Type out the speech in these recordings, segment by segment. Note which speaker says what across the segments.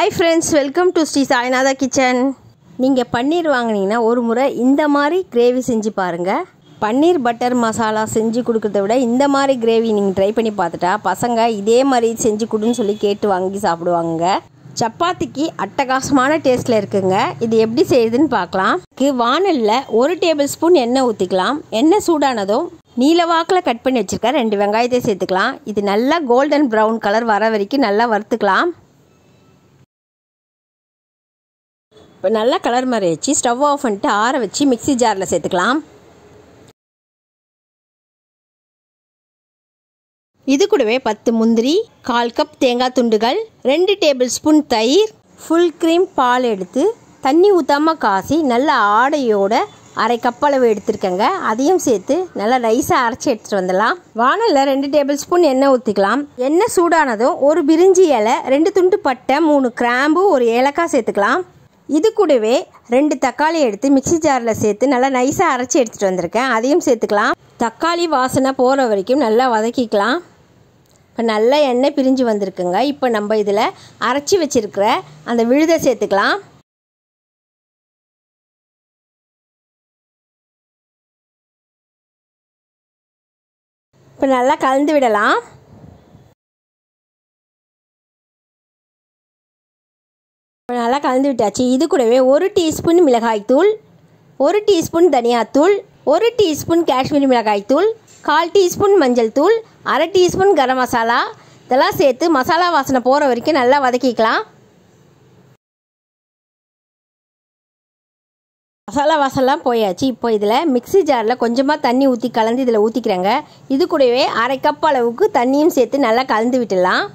Speaker 1: Hi friends, welcome to Sri Sainatha Kitchen. நீங்கள் பன்னீர் வாங்குனீங்கன்னா ஒரு முறை இந்த மாதிரி கிரேவி செஞ்சு பாருங்கள். பன்னீர் பட்டர் மசாலா செஞ்சு கொடுக்கறத விட இந்த மாதிரி கிரேவி நீங்கள் ட்ரை பண்ணி பார்த்துட்டா பசங்க இதே மாதிரி செஞ்சு கொடுன்னு சொல்லி கேட்டு வாங்கி சாப்பிடுவாங்க. சப்பாத்திக்கு அட்டகாசமான டேஸ்ட்டில் இருக்குங்க. இது எப்படி செய்யுதுன்னு பார்க்கலாம். வானலில் 1 டேபிள் ஸ்பூன் எண்ணெய் ஊற்றிக்கலாம். எண்ணெய் சூடானதும் நீலவாக்கில் கட் பண்ணி வச்சுருக்கேன் 2 வெங்காயத்தை சேர்த்துக்கலாம். இது நல்லா கோல்டன் ப்ரௌன் கலர் வர வரைக்கும் நல்லா வறுத்துக்கலாம். இப்போ நல்லா கலர் மாதிரி வச்சு ஸ்டவ் ஆஃப் பண்ணிட்டு ஆற வச்சு மிக்ஸி ஜாரில் சேர்த்துக்கலாம். இது கூடவே 10 முந்திரி, 1/4 கப் தேங்காய் துண்டுகள், 2 டேபிள் ஸ்பூன் தயிர், ஃபுல் க்ரீம் பால் எடுத்து தண்ணி ஊற்றாமல் காசி நல்லா ஆடையோட 1/2 கப் அளவு எடுத்துருக்கேங்க. அதையும் சேர்த்து நல்லா ரைஸாக அரைச்சி எடுத்துகிட்டு வந்துடலாம். வானலில் 2 டேபிள் ஸ்பூன் எண்ணெய் ஊற்றிக்கலாம். எண்ணெய் சூடானதும் 1 பிரிஞ்சி இலை, 2 துண்டு பட்டை, 3 கிராம்பு, 1 ஏலக்காய் சேர்த்துக்கலாம். இது கூடவே 2 தக்காளி எடுத்து மிக்ஸி ஜாரில் சேர்த்து நல்லா நைஸாக அரைச்சி எடுத்துகிட்டு வந்திருக்கேன். அதையும் சேர்த்துக்கலாம். தக்காளி வாசனை போகிற வரைக்கும் நல்லா வதக்கிக்கலாம். இப்போ நல்லா எண்ணெய் பிரிஞ்சு வந்திருக்குங்க. இப்போ நம்ம இதில் அரைச்சி வச்சுருக்கிற அந்த விழுதை சேர்த்துக்கலாம். இப்போ நல்லா கலந்து விடலாம். இப்போ நல்லா கலந்து விட்டாச்சு. இது கூடவே 1 டீஸ்பூன் மிளகாய்த்தூள், 1 டீஸ்பூன் தனியாத்தூள், 1 டீஸ்பூன் காஷ்மீரி மிளகாய்த்தூள், 1/4 டீஸ்பூன் மஞ்சள் தூள், 1/2 டீஸ்பூன் கரம் மசாலா இதெல்லாம் சேர்த்து மசாலா வாசனை போகிற வரைக்கும் நல்லா வதக்கிக்கலாம். மசாலா வாசனைலாம் போயாச்சு. இப்போ இதில் மிக்ஸி ஜாரில் கொஞ்சமாக தண்ணி ஊற்றி கலந்து இதில் ஊற்றிக்கிறேங்க. இது கூடவே 1/2 கப் அளவுக்கு தண்ணியும் சேர்த்து நல்லா கலந்து விட்டுடலாம்.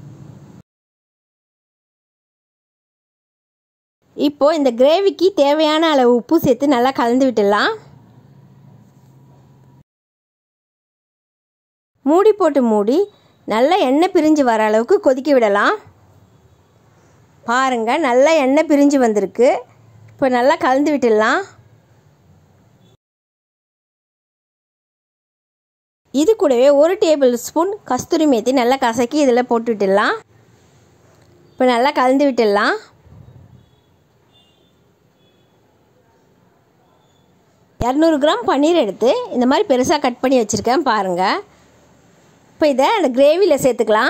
Speaker 1: இப்போ இந்த கிரேவிக்கு தேவையான அளவு உப்பு சேர்த்து நல்லா கலந்து விட்டுடலாம். மூடி போட்டு மூடி நல்லா எண்ணெய் பிரிஞ்சு வர அளவுக்கு கொதிக்க விடலாம். பாருங்கள் நல்லா எண்ணெய் பிரிஞ்சு வந்திருக்கு. இப்போ நல்லா கலந்து விட்டுடலாம். இது கூடவே 1 டேபிள் ஸ்பூன் கஸ்தூரி மேத்தி நல்லா கசக்கி இதில் போட்டு விட்டுடலாம். இப்போ நல்லா கலந்து விட்டுடலாம். 200 கிராம் பன்னீர் எடுத்து இந்த மாதிரி பெருசாக கட் பண்ணி வச்சுருக்கேன் பாருங்கள். இப்போ இதை அந்த கிரேவியில் சேர்த்துக்கலாம்.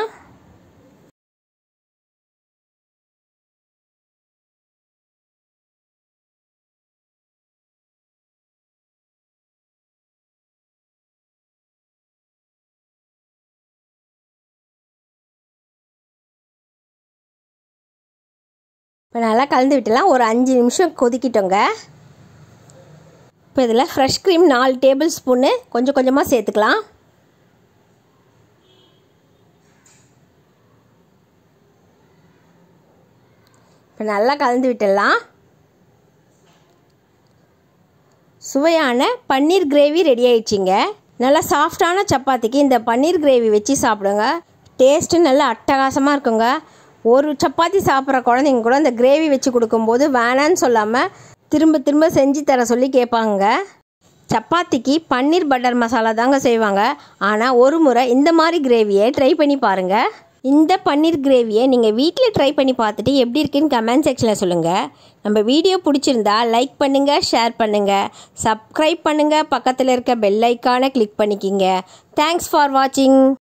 Speaker 1: இப்போ நல்லா கலந்து விட்டுலாம். ஒரு 5 நிமிஷம் கொதிக்கிட்டோங்க. இப்போ இதில் ஃப்ரெஷ் க்ரீம் 4 டேபிள் ஸ்பூன்னு கொஞ்சம் கொஞ்சமாக சேர்த்துக்கலாம். இப்போ நல்லா கலந்து விட்டுடலாம். சுவையான பன்னீர் கிரேவி ரெடி ஆயிடுச்சிங்க. நல்லா சாஃப்டான சப்பாத்திக்கு இந்த பன்னீர் கிரேவி வச்சு சாப்பிடுங்க. டேஸ்ட்டு நல்லா அட்டகாசமாக இருக்குங்க. ஒரு சப்பாத்தி சாப்பிட்ற குழந்தைங்க கூட இந்த கிரேவி வச்சு கொடுக்கும்போது வேணான்னு சொல்லாமல் திரும்ப திரும்ப செஞ்சு தர சொல்லி கேட்பாங்க. சப்பாத்திக்கு பன்னீர் பட்டர் மசாலா தாங்க செய்வாங்க. ஆனால் ஒரு முறை இந்த மாதிரி கிரேவியை ட்ரை பண்ணி பாருங்கள். இந்த பன்னீர் கிரேவியை நீங்கள் வீட்டில் ட்ரை பண்ணி பார்த்துட்டு எப்படி இருக்குன்னு கமெண்ட் செக்ஷனில் சொல்லுங்கள். நம்ம வீடியோ பிடிச்சிருந்தா லைக் பண்ணுங்கள், ஷேர் பண்ணுங்கள், சப்ஸ்கிரைப் பண்ணுங்கள், பக்கத்தில் இருக்க பெல் ஐக்கானை கிளிக் பண்ணிக்கிங்க. தேங்க்ஸ் ஃபார் வாட்சிங்.